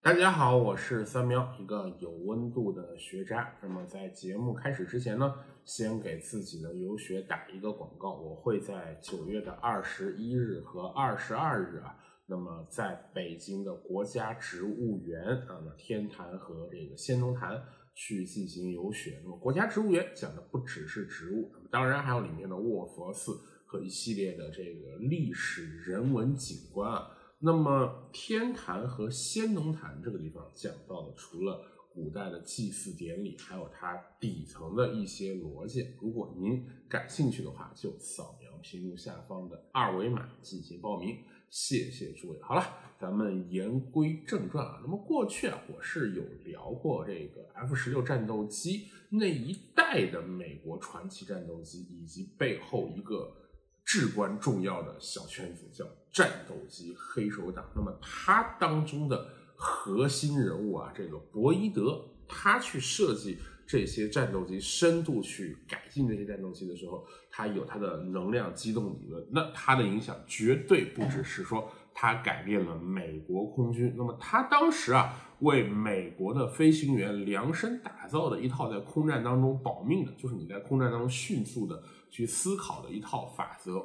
大家好，我是三喵，一个有温度的学渣。那么在节目开始之前呢，先给自己的游学打一个广告，我会在9月21日和22日那么在北京的国家植物园天坛和这个仙农坛去进行游学。那么国家植物园讲的不只是植物，当然还有里面的卧佛寺和一系列的这个历史人文景观那么天坛和仙农坛这个地方讲到的，除了古代的祭祀典礼，还有它底层的一些逻辑。如果您感兴趣的话，就扫描屏幕下方的2维码进行报名。谢谢诸位。好了，咱们言归正传那么过去我是有聊过这个 F-16战斗机那一代的美国传奇战斗机，以及背后一个至关重要的小圈子叫战斗机黑手党。那么它当中的核心人物这个博伊德，他去设计这些战斗机，深度去改进这些战斗机的时候，他有他的能量机动理论，那他的影响绝对不只是说他改变了美国空军。那么他当时为美国的飞行员量身打造的一套在空战当中保命的，就是你在空战当中迅速的去思考的一套法则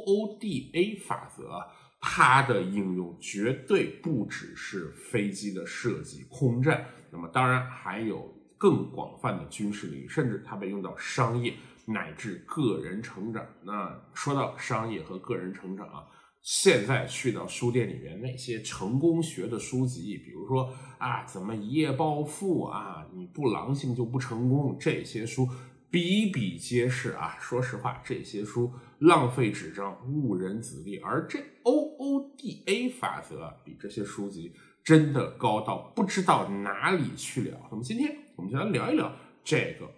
OODA 法则它的应用绝对不只是飞机的设计空战，那么当然还有更广泛的军事领域，甚至它被用到商业乃至个人成长。那说到商业和个人成长现在去到书店里面那些成功学的书籍，比如说怎么一夜暴富你不狼性就不成功，这些书比比皆是说实话，这些书浪费纸张，误人子弟，而这 OODA 法则比这些书籍真的高到不知道哪里去了。那么今天我们就来聊一聊这个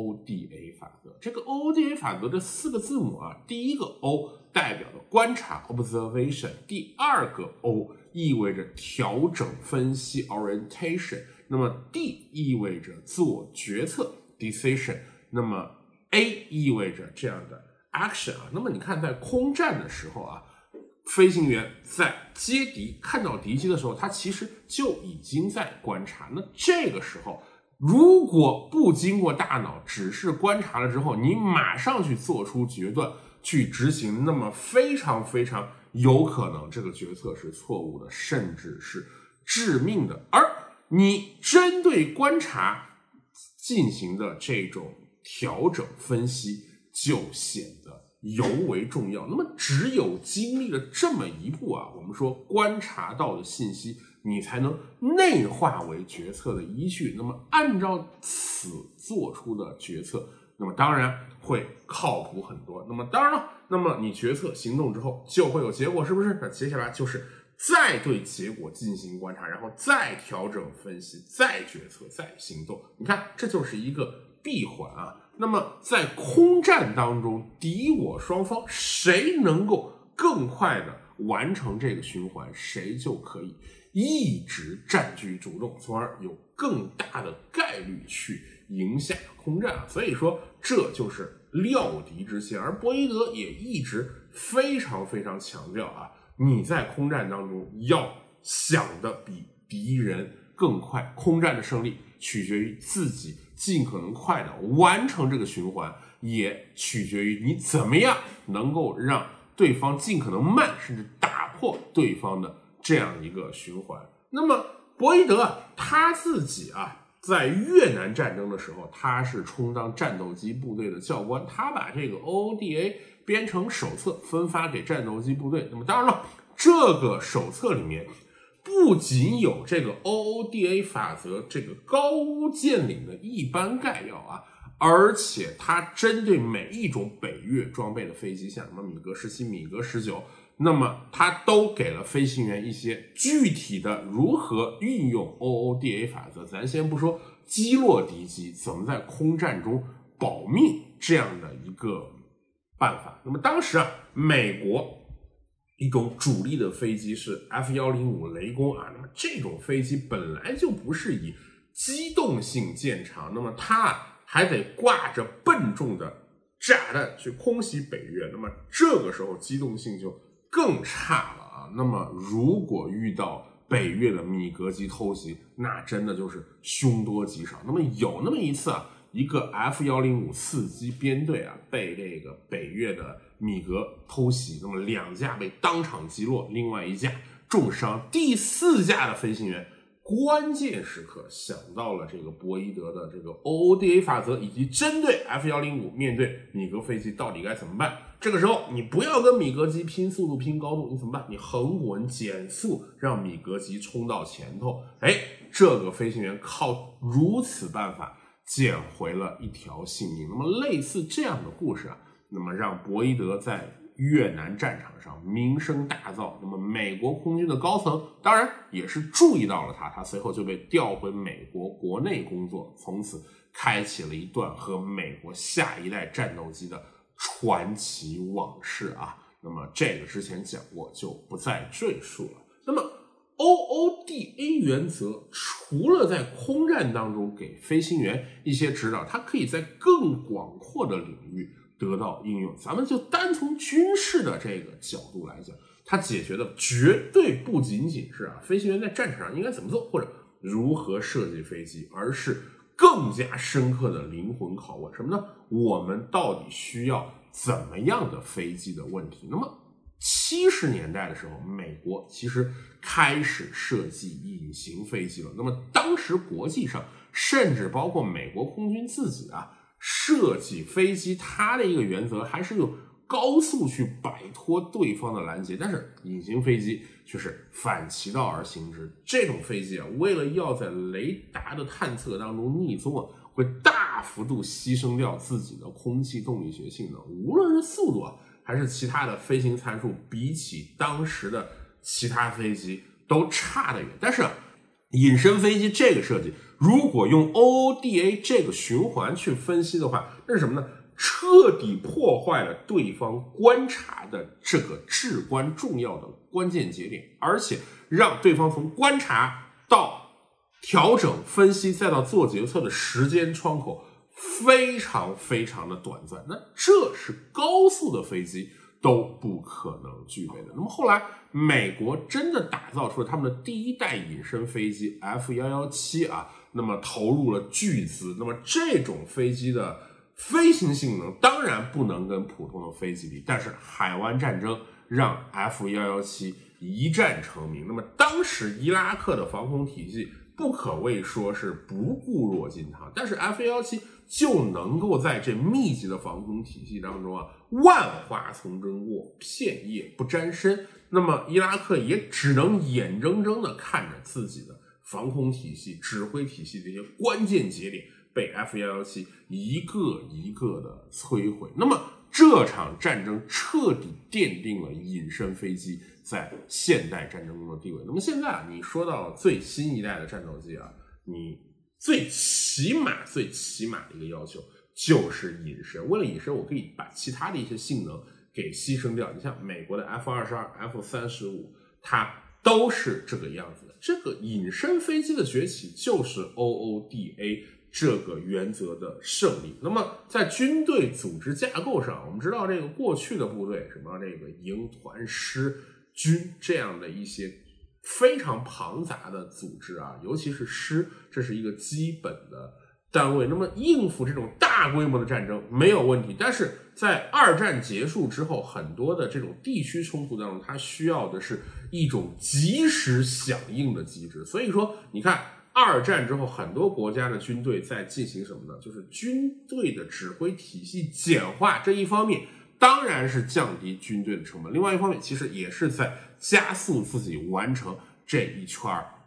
OODA 法则。这个 OODA 法则这4个字母第一个 O 代表的观察 observation， 第2个 O 意味着调整分析 orientation， 那么 D 意味着做决策 decision， 那么 A 意味着这样的 action 那么你看在空战的时候飞行员在接敌看到敌机的时候，他其实就已经在观察。那这个时候如果不经过大脑，只是观察了之后，你马上去做出决断去执行，那么非常非常有可能这个决策是错误的，甚至是致命的。而你针对观察进行的这种调整分析就显得尤为重要。那么只有经历了这么一步我们说观察到的信息你才能内化为决策的依据，那么按照此做出的决策，那么当然会靠谱很多。那么当然了，那么你决策行动之后就会有结果，是不是？那接下来就是再对结果进行观察，然后再调整分析，再决策，再行动。你看，这就是一个闭环那么在空战当中，敌我双方谁能够更快的完成这个循环，谁就可以一直占据主动，从而有更大的概率去赢下空战所以说这就是料敌之先。而博伊德也一直非常非常强调你在空战当中要想的比敌人更快，空战的胜利取决于自己尽可能快的完成这个循环，也取决于你怎么样能够让对方尽可能慢，甚至打破对方的这样一个循环。那么博伊德他自己在越南战争的时候，他是充当战斗机部队的教官，他把这个 OODA 编成手册分发给战斗机部队。那么当然了，这个手册里面不仅有这个 OODA 法则这个高屋建瓴的一般概要而且它针对每一种北越装备的飞机，像什么米格17、米格19，那么它都给了飞行员一些具体的如何运用 OODA 法则。咱先不说击落敌机，怎么在空战中保命这样的一个办法。那么当时美国一种主力的飞机是 F-105 雷公那么这种飞机本来就不是以机动性见长，那么它还得挂着笨重的炸弹去空袭北越，那么这个时候机动性就更差了那么如果遇到北越的米格机偷袭，那真的就是凶多吉少。那么有那么一次啊，一个 F-105四机编队啊被这个北越的米格偷袭，那么2架被当场击落，另外1架重伤，第4架的飞行员关键时刻想到了这个博伊德的这个 OODA 法则，以及针对 F-105 面对米格飞机到底该怎么办。这个时候你不要跟米格机拼速度拼高度，你怎么办？你横滚减速，让米格机冲到前头。这个飞行员靠如此办法捡回了一条性命。那么类似这样的故事啊，那么让博伊德在越南战场上名声大噪。那么美国空军的高层当然也是注意到了他随后就被调回美国国内工作，从此开启了一段和美国下一代战斗机的传奇往事啊。那么这个之前讲过，就不再赘述了。那么 OODA 原则除了在空战当中给飞行员一些指导，它可以在更广阔的领域得到应用。咱们就单从军事的这个角度来讲，它解决的绝对不仅仅是飞行员在战场上应该怎么做，或者如何设计飞机，而是更加深刻的灵魂拷问。什么呢？我们到底需要怎么样的飞机的问题。那么70年代的时候，美国其实开始设计隐形飞机了。那么当时国际上甚至包括美国空军自己设计飞机，它的一个原则还是用高速去摆脱对方的拦截，但是隐形飞机却是反其道而行之。这种飞机为了要在雷达的探测当中匿踪会大幅度牺牲掉自己的空气动力学性能，无论是速度还是其他的飞行参数，比起当时的其他飞机都差得远。但是隐身飞机这个设计，如果用 OODA 这个循环去分析的话，那是什么呢？彻底破坏了对方观察的这个至关重要的关键节点，而且让对方从观察到调整分析再到做决策的时间窗口非常非常的短暂。那这是高速的飞机都不可能具备的。那么后来美国真的打造出了他们的第一代隐身飞机 F-117那么投入了巨资。那么这种飞机的飞行性能当然不能跟普通的飞机比，但是海湾战争让 F-117一战成名。那么当时伊拉克的防空体系不可谓说是不固若金汤，但是 F-117就能够在这密集的防空体系当中万花丛中过，片叶不沾身。那么伊拉克也只能眼睁睁地看着自己的防空体系、指挥体系这些关键节点被 F-117一个一个的摧毁。那么这场战争彻底奠定了隐身飞机在现代战争中的地位。那么现在你说到最新一代的战斗机你最起码的一个要求就是隐身。为了隐身，我可以把其他的一些性能给牺牲掉。你像美国的 F-22、F-35，它都是这个样子的。这个隐身飞机的崛起就是 OODA 这个原则的胜利。那么在军队组织架构上，我们知道这个过去的部队，什么这个营、团、师、军这样的一些非常庞杂的组织尤其是师，这是一个基本的单位。那么应付这种大规模的战争没有问题，但是在二战结束之后，很多的这种地区冲突当中，它需要的是一种及时响应的机制。所以说你看二战之后，很多国家的军队在进行什么呢？就是军队的指挥体系简化。这一方面当然是降低军队的成本，另外一方面其实也是在加速自己完成这一圈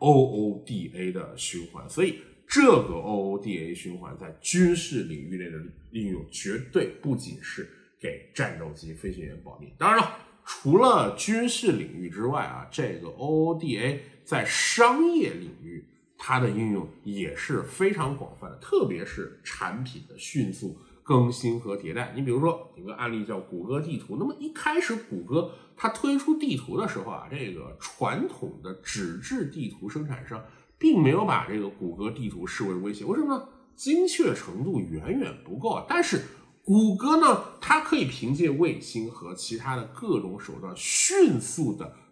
OODA 的循环。所以这个 OODA 循环在军事领域内的应用绝对不仅是给战斗机飞行员保密。当然了，除了军事领域之外这个 OODA 在商业领域它的应用也是非常广泛的，特别是产品的迅速更新和迭代。你比如说有个案例叫谷歌地图。那么一开始谷歌它推出地图的时候这个传统的纸质地图生产商并没有把这个谷歌地图视为威胁。为什么呢？精确程度远远不够但是谷歌呢，它可以凭借卫星和其他的各种手段迅速的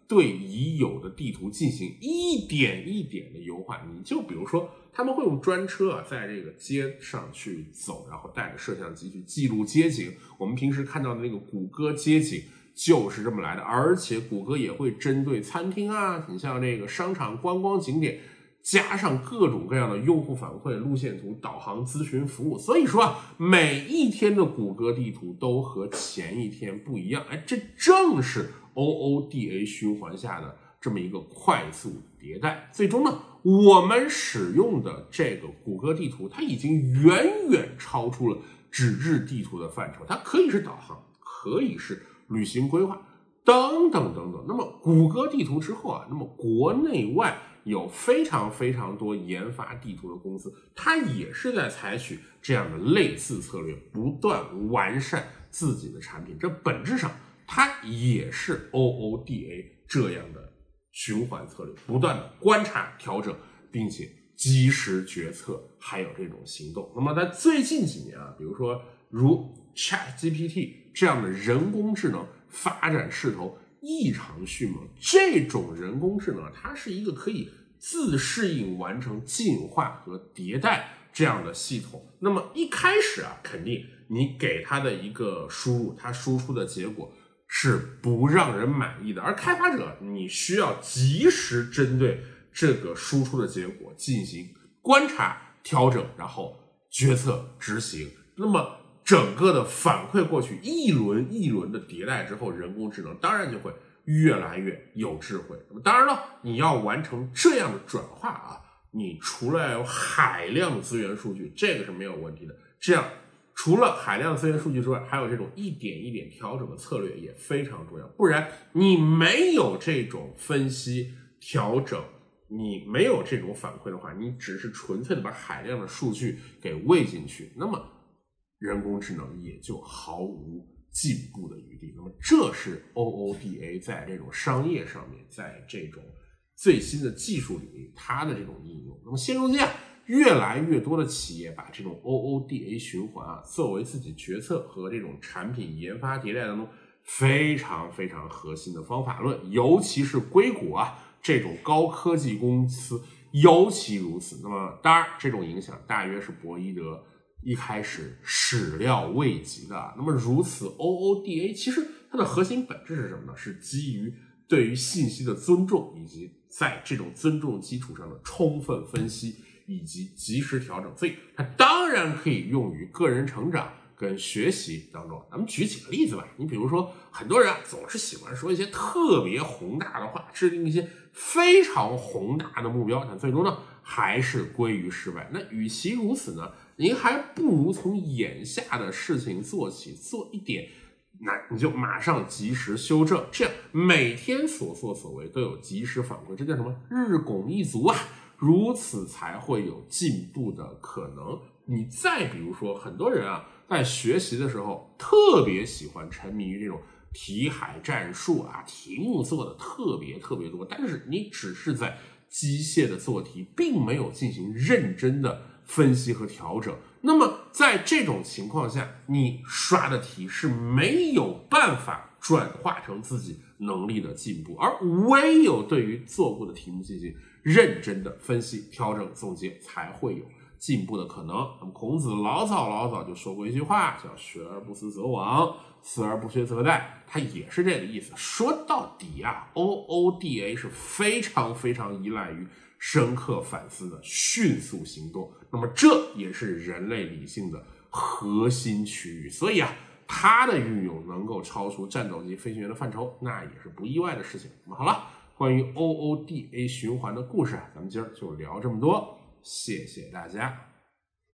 对已有的地图进行一点一点的优化。你就比如说他们会用专车啊，在这个街上去走，然后带着摄像机去记录街景。我们平时看到的那个谷歌街景就是这么来的，而且谷歌也会针对餐厅啊，你像这个商场、观光景点，加上各种各样的用户反馈、路线图、导航咨询服务。所以说啊，每一天的谷歌地图都和前一天不一样。这正是 OODA 循环下的这么一个快速迭代。最终呢，我们使用的这个谷歌地图，它已经远远超出了纸质地图的范畴，它可以是导航，可以是旅行规划等等等等。那么谷歌地图之后啊，那么国内外有非常非常多研发地图的公司，它也是在采取这样的类似策略，不断完善自己的产品。这本质上它也是 OODA 这样的循环策略，不断的观察、调整，并且及时决策，还有这种行动。那么在最近几年啊，比如说如 ChatGPT 这样的人工智能发展势头异常迅猛，这种人工智能它是一个可以自适应完成进化和迭代这样的系统。那么一开始啊，肯定你给它的一个输入，它输出的结果是不让人满意的，而开发者你需要及时针对这个输出的结果进行观察、调整，然后决策执行。那么整个的反馈过去，一轮一轮的迭代之后，人工智能当然就会越来越有智慧。那么当然了，你要完成这样的转化啊，你除了有海量的资源数据，这个是没有问题的。这样除了海量的资源数据之外，还有这种一点一点调整的策略也非常重要。不然你没有这种分析调整，你没有这种反馈的话，你只是纯粹的把海量的数据给喂进去，那么人工智能也就毫无进步的余地。那么这是 OODA 在这种商业上面，在这种最新的技术领域它的这种应用。那么现如今啊，越来越多的企业把这种 OODA 循环啊作为自己决策和这种产品研发迭代当中非常非常核心的方法论，尤其是硅谷啊这种高科技公司尤其如此。那么当然这种影响大约是博伊德一开始始料未及的。那么如此 OODA 其实它的核心本质是什么呢？是基于对于信息的尊重，以及在这种尊重基础上的充分分析以及及时调整。所以它当然可以用于个人成长跟学习当中。咱们举几个例子吧。你比如说很多人啊总是喜欢说一些特别宏大的话，制定一些非常宏大的目标，但最终呢还是归于失败。那与其如此呢，您还不如从眼下的事情做起，做一点，那你就马上及时修正，这样每天所作所为都有及时反馈，这叫什么？日拱一卒啊！如此才会有进步的可能。你再比如说，很多人啊在学习的时候特别喜欢沉迷于这种题海战术啊，题目做的特别多，但是你只是在机械的做题，并没有进行认真的分析和调整。那么在这种情况下，你刷的题是没有办法转化成自己能力的进步，而唯有对于做过的题目进行认真的分析、调整、总结，才会有进步的可能。那么孔子老早就说过一句话，叫学而不思则罔，思而不学则殆，它也是这个意思。说到底啊， OODA 是非常非常依赖于深刻反思的迅速行动，那么这也是人类理性的核心区域。所以啊，它的运用能够超出战斗机飞行员的范畴，那也是不意外的事情。那么好了，关于 OODA 循环的故事，咱们今儿就聊这么多，谢谢大家。